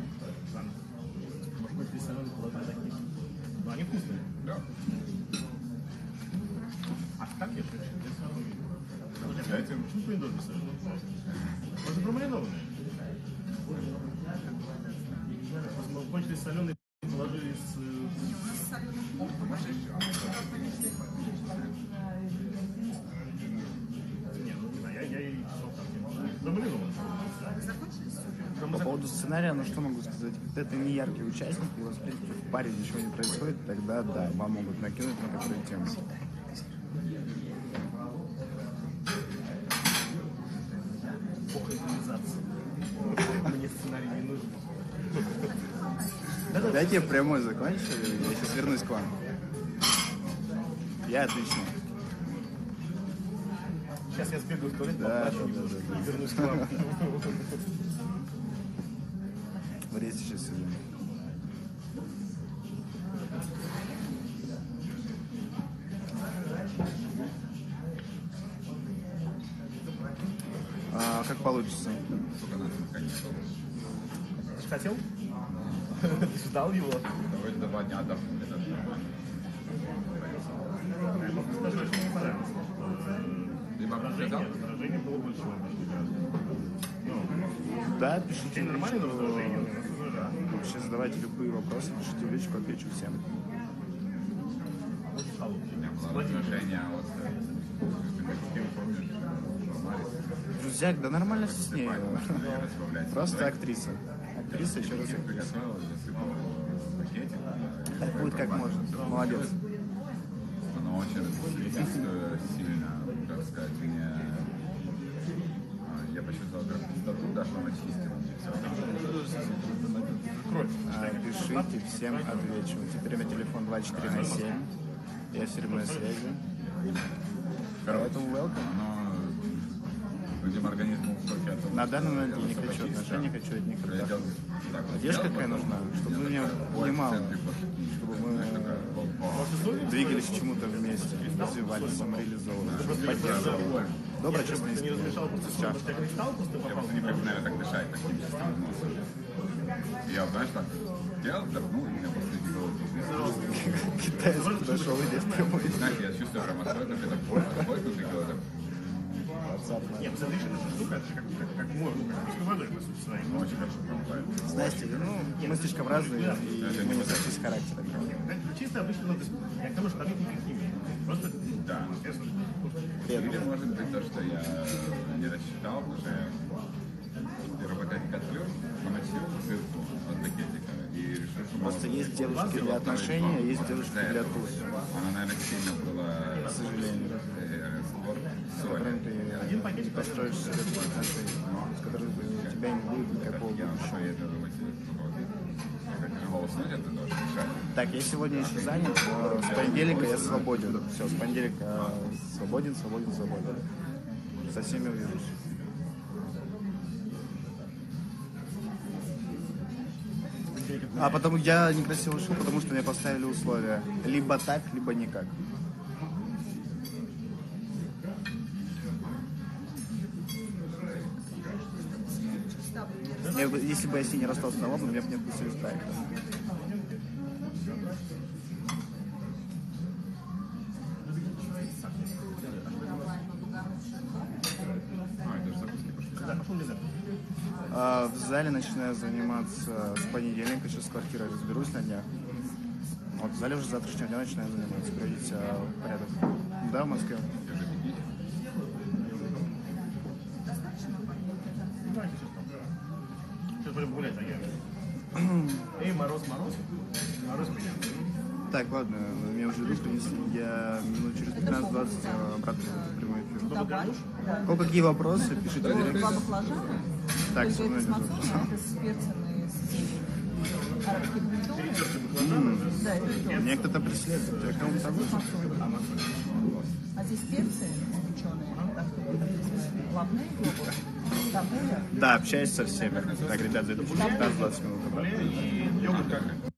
Странно. Может быть, здесь соленые плоды такие. Но они вкусные. Да. А как я шучу? Дайте. Почему помидор не соленый? Может, промаринованные? Мы кончили соленые, положили с... Не, у нас соленых нет, положи. Нет, ну не знаю, я и шел там. Промаринованные. Вы закончили все? По поводу сценария, ну что могу сказать? Когда ты не яркий участник, и у вас, в принципе, в паре ничего не происходит, тогда да, вам могут накинуть на такую тему. Бог импровизации. Мне сценарий не нужен. Дайте я прямой закончу, я сейчас вернусь к вам. Я отлично. Сейчас я сбегаю в туалет, Да, поплачу немножко да. и вернусь к вам. В рейсе сейчас сидим. Как получится? Ты же хотел? Ты ждал его? Давайте 2 дня отдохнем. Скажи, что мне понравилось. Либо Выражение было больше. Да, пишите. Очень нормально, но выражение у нас уже. Вообще задавайте любые вопросы, пишите в личку, отвечу всем. У меня было разрешение от... Ты помнишь? Друзьяк, да нормально все с ней. Разбавлять. Просто актриса. Актриса, еще раз. Приготовил, засыпал в пакетик. Так будет как можно. Молодец. Оно очень сильно, как сказать, мне... Я почувствовал, как стату дошло на чистило. Пишите, всем отвечу. Теперь у меня телефон 24/7. Я все время на связи. Поэтому welcome. Оно... Видимо, организму в шоке от того, На данный момент я не что хочу чисто. отношений, не хочу от них Я контакта. делал так вот. Одежда Делал, какая потом нужна, чтобы я меня такой, понимало, в центре пошутить. чтобы Знаешь, такая, мы двигались к чему-то вместе, развивались, самореализовывались, поддерживали. Доброе честное Ты не искренне. разрешал просто Всё. что я кристалл просто Я попал. просто не привык, наверное, так дышать таким чистым носом. Я, знаешь, так делал, вдохнул, и у меня после этого... Китаец подошел и здесь прямой. Знаешь, я чувствую прям отстой, как это происходит, и говорю, Нет, смотри, что эта штука, это же как мой, как водой, по сути, своей. очень хорошо помогает. Знаете, ну, мы слишком разные, и мы не сошлись характером. Чисто обычно, ну, я к тому, что там нет никаких химии. Просто, Да. естественно, Или может быть то, что я не рассчитал, потому что я первый пакетик открыл, поносил ссылку от пакетика и решил, что... Просто есть девушки для отношений, а есть девушки для туз. Она, наверное, сильно была... К сожалению. С которым ты один пакетик построишь себе отношения, с которым у тебя не будет никакого Я будущего. нашел, я думаю, как тяжело уснуть, это тоже мешает. Так, я сегодня еще занят, с понедельника я свободен. Все, с понедельника свободен. Со всеми увижусь. А потом я некрасиво ушел, потому что мне поставили условия. Либо так, либо никак. Если бы я с ней не расстался на лоб, меня бы не отпустили с проекта. Это же запуски пошли. да, пошел ли В зале начинаю заниматься с понедельника, сейчас с квартирой разберусь на днях. Вот в зале уже с завтрашнего дня начинаю заниматься, приводить в порядок. Да, в Москве. Сейчас будем гулять, а я. Эй, мороз, мороз меня. Так, ладно, меня уже идут, принесли. Я минут через 15-20 обратно в прямой эфир. Давай. Да. Ну, какие вопросы, пишите в директ. Два баклажана. Так, Это со мной с лежит. мацоном, это с перцами, с арабским помидором. Да, это тоже. Меня кто-то преследует. Я кому-то Здесь мацон. А здесь перцы запеченные. Так, главные йогурт. Табуля. Да, общаюсь со всеми. Так, ребят, зайду через 15-20 минут. И йогурт как?